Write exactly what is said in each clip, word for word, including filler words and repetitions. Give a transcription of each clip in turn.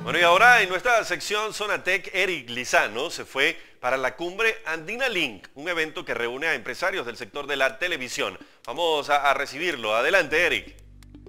Bueno, y ahora en nuestra sección Zona Tech, Eric Lizano se fue para la cumbre Andina Link, un evento que reúne a empresarios del sector de la televisión. Vamos a, a recibirlo. Adelante, Eric.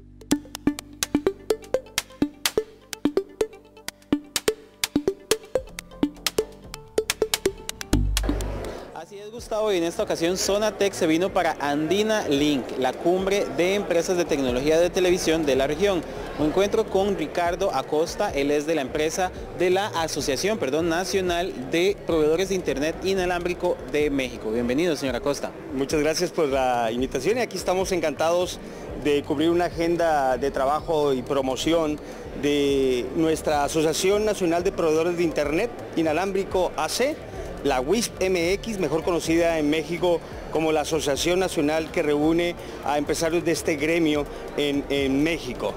Así es, Gustavo, y en esta ocasión Zona Tech se vino para Andina Link, la cumbre de empresas de tecnología de televisión de la región. Me encuentro con Ricardo Acosta, él es de la empresa de la Asociación perdón, Nacional de Proveedores de Internet Inalámbrico de México. Bienvenido, señor Acosta. Muchas gracias por la invitación y aquí estamos encantados de cubrir una agenda de trabajo y promoción de nuestra Asociación Nacional de Proveedores de Internet Inalámbrico A C, la W I S P M X, mejor conocida en México como la Asociación Nacional que reúne a empresarios de este gremio en, en México.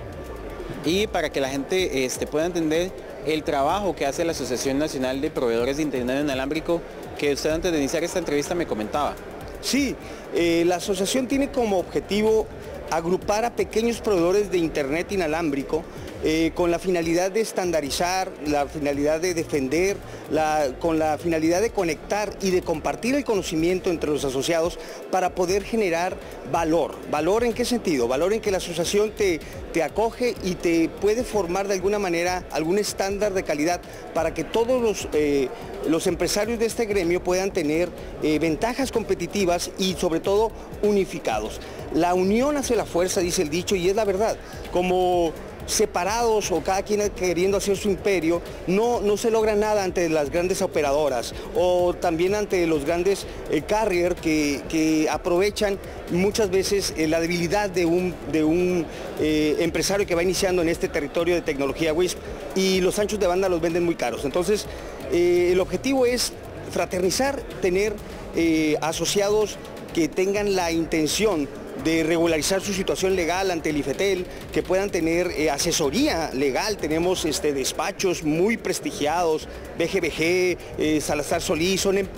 Y para que la gente este, pueda entender el trabajo que hace la Asociación Nacional de Proveedores de Internet Inalámbrico, que usted antes de iniciar esta entrevista me comentaba. Sí, eh, la asociación tiene como objetivo agrupar a pequeños proveedores de Internet inalámbrico eh, con la finalidad de estandarizar, la finalidad de defender, la, con la finalidad de conectar y de compartir el conocimiento entre los asociados para poder generar valor. ¿Valor en qué sentido? Valor en que la asociación te, te acoge y te puede formar de alguna manera algún estándar de calidad para que todos los, eh, los empresarios de este gremio puedan tener eh, ventajas competitivas y sobre todo unificados. La unión hace la fuerza, dice el dicho, y es la verdad. Como separados o cada quien queriendo hacer su imperio, no, no se logra nada ante las grandes operadoras o también ante los grandes eh, carrier que, que aprovechan muchas veces eh, la debilidad de un, de un eh, empresario que va iniciando en este territorio de tecnología W I S P y los anchos de banda los venden muy caros. Entonces, eh, el objetivo es fraternizar, tener eh, asociados que tengan la intención de regularizar su situación legal ante el IFETEL, que puedan tener eh, asesoría legal. Tenemos este, despachos muy prestigiados, B G B G, eh, Salazar Solís, son eh,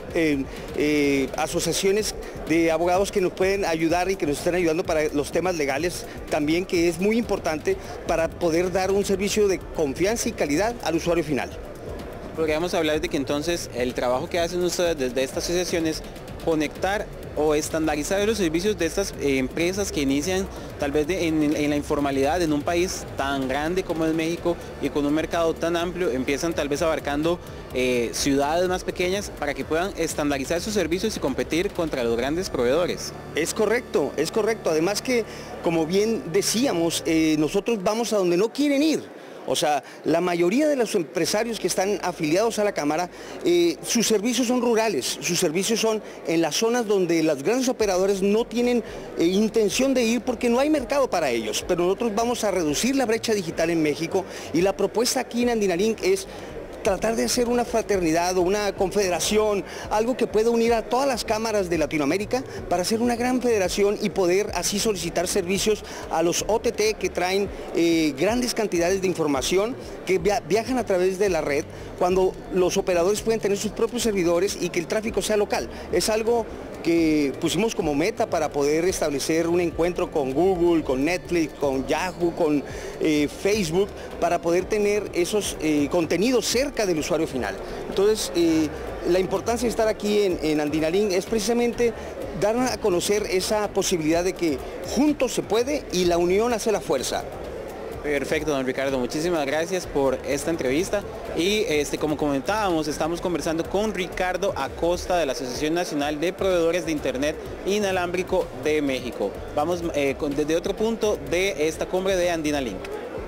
eh, asociaciones de abogados que nos pueden ayudar y que nos están ayudando para los temas legales también, que es muy importante para poder dar un servicio de confianza y calidad al usuario final. Podríamos hablar de que entonces el trabajo que hacen ustedes desde esta asociación es conectar o estandarizar los servicios de estas eh, empresas que inician tal vez de, en, en la informalidad en un país tan grande como es México y con un mercado tan amplio, empiezan tal vez abarcando eh, ciudades más pequeñas para que puedan estandarizar sus servicios y competir contra los grandes proveedores. Es correcto, es correcto. Además que, como bien decíamos, eh, nosotros vamos a donde no quieren ir. O sea, la mayoría de los empresarios que están afiliados a la Cámara, eh, sus servicios son rurales, sus servicios son en las zonas donde los grandes operadores no tienen eh, intención de ir porque no hay mercado para ellos. Pero nosotros vamos a reducir la brecha digital en México y la propuesta aquí en Andina Link es tratar de hacer una fraternidad o una confederación, algo que pueda unir a todas las cámaras de Latinoamérica para hacer una gran federación y poder así solicitar servicios a los O T T que traen eh, grandes cantidades de información que via viajan a través de la red, cuando los operadores pueden tener sus propios servidores y que el tráfico sea local. Es algo que pusimos como meta para poder establecer un encuentro con Google, con Netflix, con Yahoo, con eh, Facebook, para poder tener esos eh, contenidos cerca del usuario final. Entonces, eh, la importancia de estar aquí en, en Andina Link es precisamente dar a conocer esa posibilidad de que juntos se puede y la unión hace la fuerza. Perfecto, don Ricardo, muchísimas gracias por esta entrevista y este, como comentábamos, estamos conversando con Ricardo Acosta de la Asociación Nacional de Proveedores de Internet Inalámbrico de México. Vamos eh, con, desde otro punto de esta cumbre de Andina Link.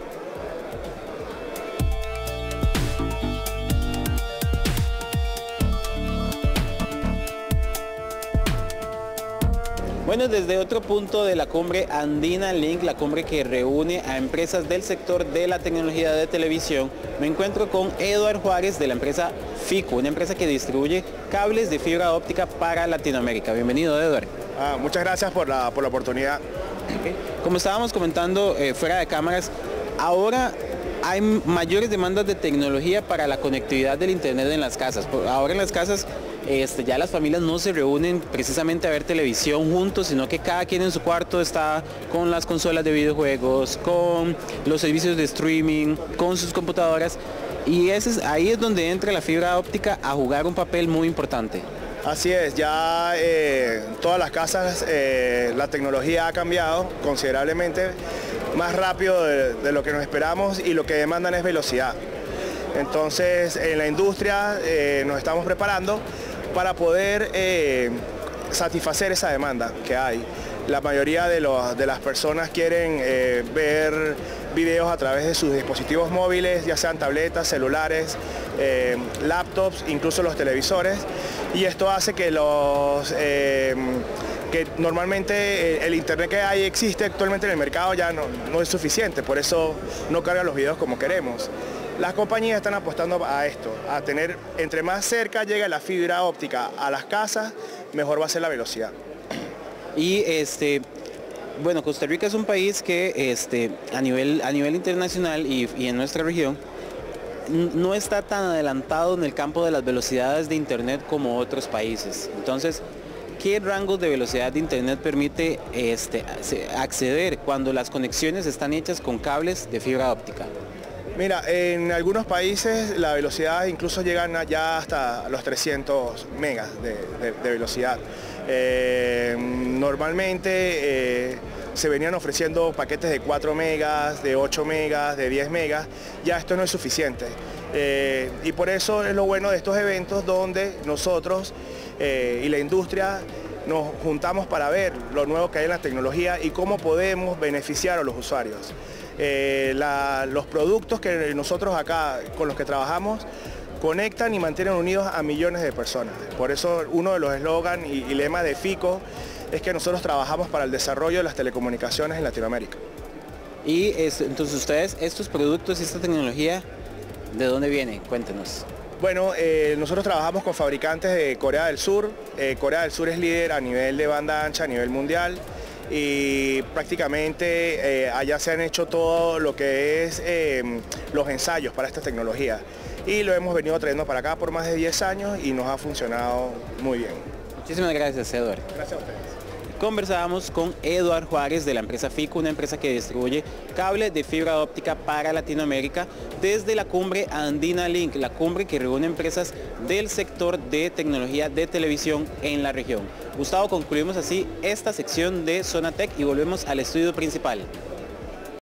Bueno, desde otro punto de la cumbre Andina Link, la cumbre que reúne a empresas del sector de la tecnología de televisión, me encuentro con Eduardo Juárez de la empresa Fico, una empresa que distribuye cables de fibra óptica para Latinoamérica. Bienvenido, Eduardo. Ah, muchas gracias por la, por la oportunidad. Okay. Como estábamos comentando eh, fuera de cámaras, ahora hay mayores demandas de tecnología para la conectividad del internet en las casas. Ahora en las casas este, ya las familias no se reúnen precisamente a ver televisión juntos, sino que cada quien en su cuarto está con las consolas de videojuegos, con los servicios de streaming, con sus computadoras, y ese es, ahí es donde entra la fibra óptica a jugar un papel muy importante. Así es, ya eh, todas las casas eh, la tecnología ha cambiado considerablemente más rápido de, de lo que nos esperamos, y lo que demandan es velocidad. Entonces en la industria eh, nos estamos preparando para poder eh, satisfacer esa demanda que hay. La mayoría de, los, de las personas quieren eh, ver videos a través de sus dispositivos móviles, ya sean tabletas, celulares, eh, laptops, incluso los televisores, y esto hace que los eh, que normalmente el internet que hay existe actualmente en el mercado ya no, no es suficiente, por eso no carga los videos como queremos. Las compañías están apostando a esto, a tener, entre más cerca llega la fibra óptica a las casas, mejor va a ser la velocidad. Y este, bueno, Costa Rica es un país que este, a, nivel, a nivel internacional y, y en nuestra región no está tan adelantado en el campo de las velocidades de internet como otros países. Entonces, ¿qué rangos de velocidad de internet permite este, acceder cuando las conexiones están hechas con cables de fibra óptica? Mira, en algunos países la velocidad incluso llegan ya hasta los trescientos megas de, de, de velocidad. Eh, normalmente eh, se venían ofreciendo paquetes de cuatro megas, de ocho megas, de diez megas, ya esto no es suficiente. Eh, y por eso es lo bueno de estos eventos donde nosotros eh, y la industria nos juntamos para ver lo nuevo que hay en la tecnología y cómo podemos beneficiar a los usuarios. Eh, la, los productos que nosotros acá con los que trabajamos conectan y mantienen unidos a millones de personas. Por eso uno de los eslogan y, y lemas de FICO es que nosotros trabajamos para el desarrollo de las telecomunicaciones en Latinoamérica. Y es, entonces ustedes, estos productos y esta tecnología, ¿de dónde viene? Cuéntenos. Bueno, eh, nosotros trabajamos con fabricantes de Corea del Sur. Eh, Corea del Sur es líder a nivel de banda ancha a nivel mundial, y prácticamente eh, allá se han hecho todo lo que es eh, los ensayos para esta tecnología, y lo hemos venido trayendo para acá por más de diez años y nos ha funcionado muy bien. Muchísimas gracias, Eduardo. Gracias a ustedes. Conversábamos con Eduardo Juárez de la empresa FICO, una empresa que distribuye cable de fibra óptica para Latinoamérica desde la cumbre Andina Link, la cumbre que reúne empresas del sector de tecnología de televisión en la región. Gustavo, concluimos así esta sección de Zona Tech y volvemos al estudio principal.